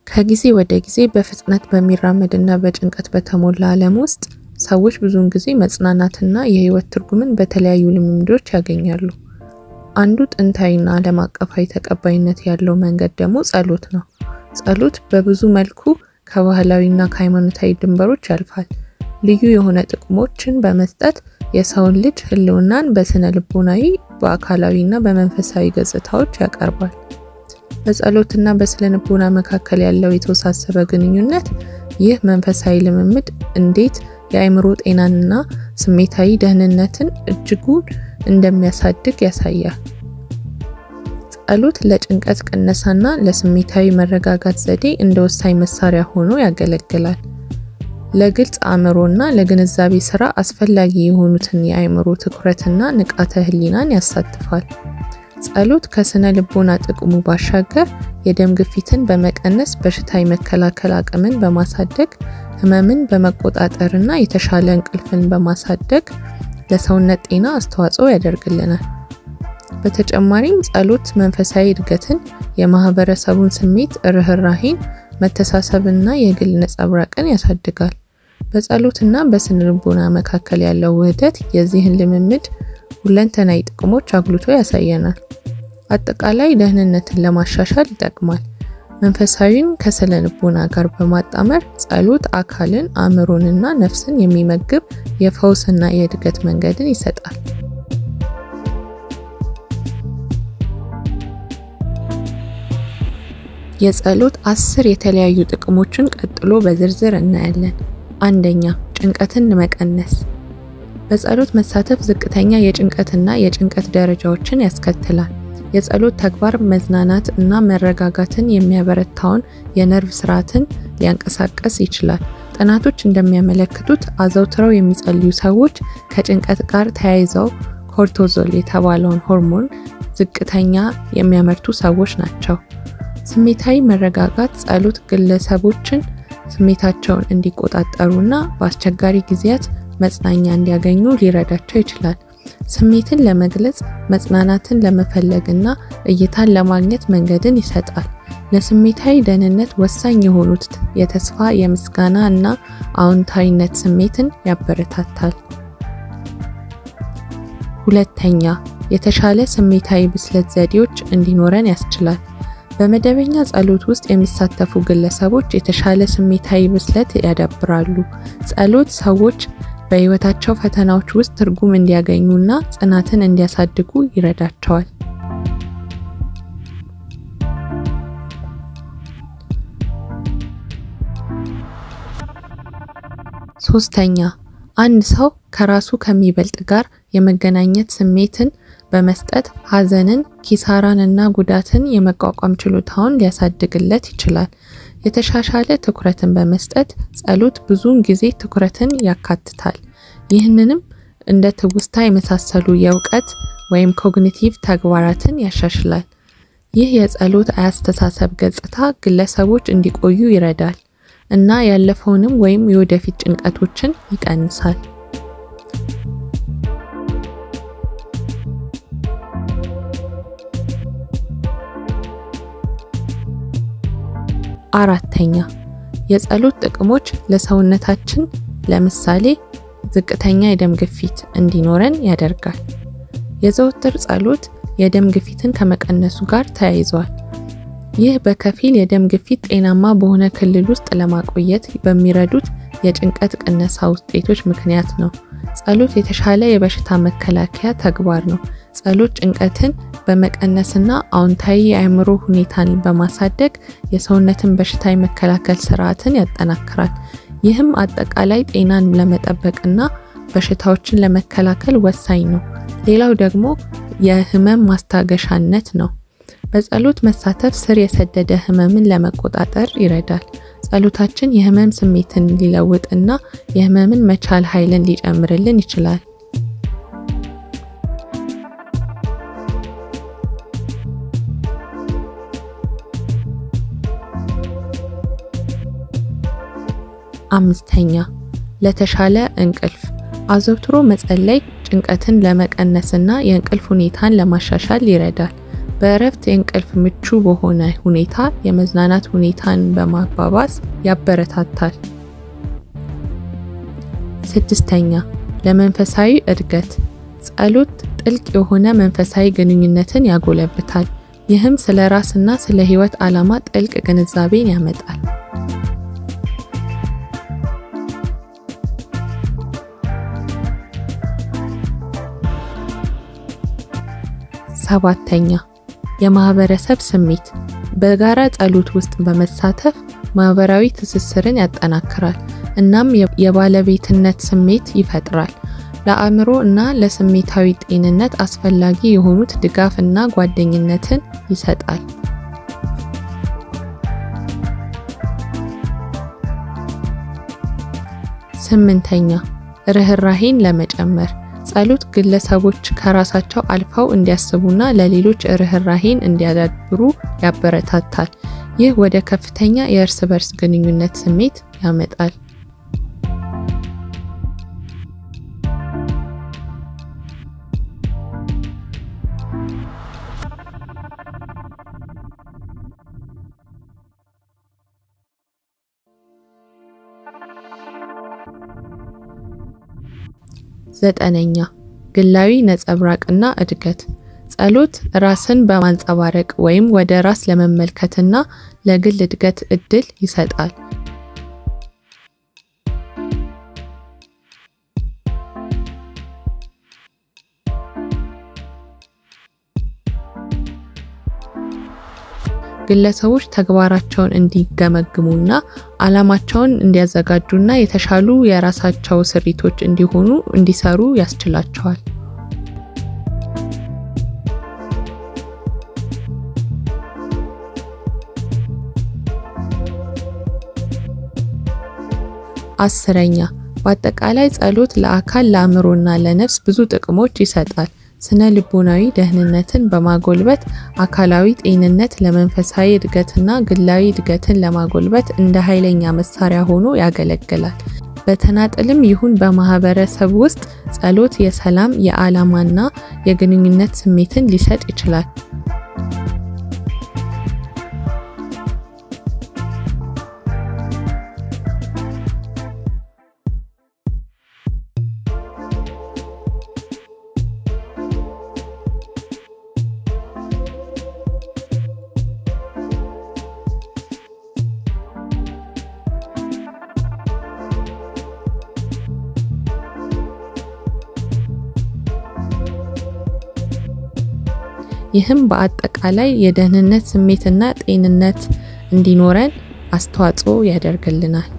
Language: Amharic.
ከጊዜ ወደ ጊዜ በፍጥነት በሚራመድና በጭንቀት በተሞላ ዓለም ውስጥ ሰዎች ብዙውን ጊዜ መጽናናትና የህይወት ትርጉምን በተለያዩ ልምምዶች ያገኛሉ። አንዱ ጥንታዊና ዓለም አቀፋዊ ተቀባይነት ያለው መንገድ ደግሞ ጸሎት ነው። ጸሎት በብዙ መልኩ ከባህላዊና ከሃይማኖታዊ ድንበሮች ያልፋል። ልዩ የሆነ ጥቅሞችን በመስጠት የሰውን ልጅ ህልውናን በስነ ልቦናዊ፣ በአካላዊና በመንፈሳዊ ገጽታዎች ያቀርባል። በጸሎትና በስነ ልቦና መካከል ያለው የተወሳሰበ ግንኙነት ይህ መንፈሳዊ ልምምድ እንዴት የአእምሮ ጤናንና ስሜታዊ ደህንነትን እጅጉን እንደሚያሳድግ ያሳያል። ጸሎት ለጭንቀት ቅነሳና ለስሜታዊ መረጋጋት ዘዴ እንደ ወሳኝ መሳሪያ ሆኖ ያገለግላል። ለግልጽ አእምሮና ለግንዛቤ ስራ አስፈላጊ የሆኑትን የአእምሮ ትኩረትና ንቃተ ህሊናን ያሳትፋል። ጸሎት ከስነ ልቦና ጥቅሙ ባሻገር የደም ግፊትን በመቀነስ በሽታ የመከላከል አቅምን በማሳደግ ህመምን በመቆጣጠርና የተሻለ እንቅልፍን በማሳደግ ለሰውነት ጤና አስተዋጽኦ ያደርግልናል። በተጨማሪም ጸሎት መንፈሳዊ እድገትን፣ የማህበረሰቡን ስሜት፣ ርህራሄን፣ መተሳሰብና የግል ነጸብራቅን ያሳድጋል። በጸሎትና በስነ ልቦና መካከል ያለው ውህደት የዚህን ልምምድ ሁለንተናዊ ጥቅሞች አጉልቶ ያሳየናል። አጠቃላይ ደህንነትን ለማሻሻል ይጠቅማል። መንፈሳዊን ከስነ ልቦና ጋር በማጣመር ጸሎት አካልን፣ አእምሮንና ነፍስን የሚመግብ የፈውስና የእድገት መንገድን ይሰጣል። የጸሎት 10 የተለያዩ ጥቅሞችን ቀጥሎ በዝርዝር እናያለን። አንደኛ፣ ጭንቀትን መቀነስ። በጸሎት መሳተፍ ዝቅተኛ የጭንቀትና የጭንቀት ደረጃዎችን ያስከትላል። የጸሎት ተግባር መዝናናት እና መረጋጋትን የሚያበረታውን የነርቭ ስርዓትን ሊያንቀሳቅስ ይችላል። ጥናቶች እንደሚያመለክቱት አዘውትረው የሚጸልዩ ሰዎች ከጭንቀት ጋር ተያይዘው ኮርቲዞል የተባለውን ሆርሞን ዝቅተኛ የሚያመርቱ ሰዎች ናቸው። ስሜታዊ መረጋጋት ጸሎት ግለሰቦችን ስሜታቸውን እንዲቆጣጠሩና በአስቸጋሪ ጊዜያት መጽናኛ እንዲያገኙ ሊረዳቸው ይችላል። ስሜትን ለመግለጽ፣ መጽናናትን ለመፈለግና እይታን ለማግኘት መንገድን ይሰጣል። ለስሜታዊ ደህንነት ወሳኝ የሆኑት የተስፋ፣ የምስጋና እና አዎንታዊነት ስሜትን ያበረታታል። ሁለተኛ፣ የተሻለ ስሜታዊ ብስለት ዘዴዎች እንዲኖረን ያስችላል። በመደበኛ ጸሎት ውስጥ የሚሳተፉ ግለሰቦች የተሻለ ስሜታዊ ብስለት ያዳብራሉ። ጸሎት ሰዎች በህይወታቸው ፈተናዎች ውስጥ ትርጉም እንዲያገኙና ጽናትን እንዲያሳድጉ ይረዳቸዋል። ሶስተኛ፣ አንድ ሰው ከራሱ ከሚበልጥ ጋር የመገናኘት ስሜትን በመስጠት ሐዘንን፣ ኪሳራንና ጉዳትን የመቋቋም ችሎታውን ሊያሳድግለት ይችላል። የተሻሻለ ትኩረትን በመስጠት ጸሎት ብዙውን ጊዜ ትኩረትን ያካትታል። ይህንንም እንደ ትውስታ የመሳሰሉ የእውቀት ወይም ኮግኒቲቭ ተግባራትን ያሻሽላል። ይህ የጸሎት አስተሳሰብ ገጽታ ግለሰቦች እንዲቆዩ ይረዳል እና ያለፈውንም ወይም የወደፊት ጭንቀቶችን ይቀንሳል። አራተኛ፣ የጸሎት ጥቅሞች ለሰውነታችን ለምሳሌ ዝቅተኛ የደም ግፊት እንዲኖረን ያደርጋል። የዘወትር ጸሎት የደም ግፊትን ከመቀነሱ ጋር ተያይዟል። ይህ በከፊል የደም ግፊት ጤናማ በሆነ ክልል ውስጥ ለማቆየት በሚረዱት የጭንቀት ቅነሳ ውጤቶች ምክንያት ነው። ጸሎት የተሻለ የበሽታ መከላከያ ተግባር ነው። ጸሎት ጭንቀትን በመቀነስና አዎንታዊ የአእምሮ ሁኔታን በማሳደግ የሰውነትን በሽታ የመከላከል ስርዓትን ያጠናክራል። ይህም አጠቃላይ ጤናን ለመጠበቅና በሽታዎችን ለመከላከል ወሳኝ ነው። ሌላው ደግሞ የህመም ማስታገሻነት ነው። በጸሎት መሳተፍ ስር የሰደደ ህመምን ለመቆጣጠር ይረዳል። ጸሎታችን የህመም ስሜትን ሊለውጥና የህመምን መቻል ኃይልን ሊጨምርልን ይችላል። አምስተኛ፣ ለተሻለ እንቅልፍ። አዘውትሮ መጸለይ ጭንቀትን ለመቀነስና የእንቅልፍ ሁኔታን ለማሻሻል ይረዳል። በእረፍት የእንቅልፍ ምቹ በሆነ ሁኔታ የመዝናናት ሁኔታን በማባባስ ያበረታታል። 6ኛ ለመንፈሳዊ እድገት ጸሎት ጥልቅ የሆነ መንፈሳዊ ግንኙነትን ያጎለብታል። ይህም ስለ ራስና ስለ ህይወት ዓላማ ጥልቅ ግንዛቤን ያመጣል። 7ኛ የማህበረሰብ ስሜት በጋራ ጸሎት ውስጥ በመሳተፍ ማህበራዊ ትስስርን ያጠናክራል እናም የባለቤትነት ስሜት ይፈጥራል። ለአእምሮ እና ለስሜታዊ ጤንነት አስፈላጊ የሆኑት ድጋፍ እና ጓደኝነትን ይሰጣል። 8ኛ ርህራሄን ለመጨመር ጸሎት ግለሰቦች ከራሳቸው አልፈው እንዲያስቡና ለሌሎች ርህራሄን እንዲያዳብሩ ያበረታታል። ይህ ወደ ከፍተኛ የእርስ በርስ ግንኙነት ስሜት ያመጣል። 9ኛ ግላዊ ነጸብራቅና እድገት ጸሎት ራስን በማንጸባረቅ ወይም ወደ ራስ ለመመልከትና ለግል እድገት እድል ይሰጣል። ግለሰቦች ተግባራቸውን እንዲገመግሙና ዓላማቸውን እንዲያዘጋጁና የተሻሉ የራሳቸው ስሪቶች እንዲሰሩ ያስችላቸዋል። አስረኛ በአጠቃላይ ጸሎት ለአካል ለአእምሮና ለነፍስ ብዙ ጥቅሞች ይሰጣል። ስነ ልቦናዊ ደህንነትን በማጎልበት አካላዊ ጤንነት ለመንፈሳዊ እድገትና ግላዊ እድገትን ለማጎልበት እንደ ኃይለኛ መሳሪያ ሆኖ ያገለግላል። በተናጠልም ይሁን በማህበረሰብ ውስጥ ጸሎት የሰላም፣ የዓላማና የግንኙነት ስሜትን ሊሰጥ ይችላል። ይህም በአጠቃላይ የደህንነት ስሜትና ጤንነት እንዲኖረን አስተዋጽኦ ያደርግልናል።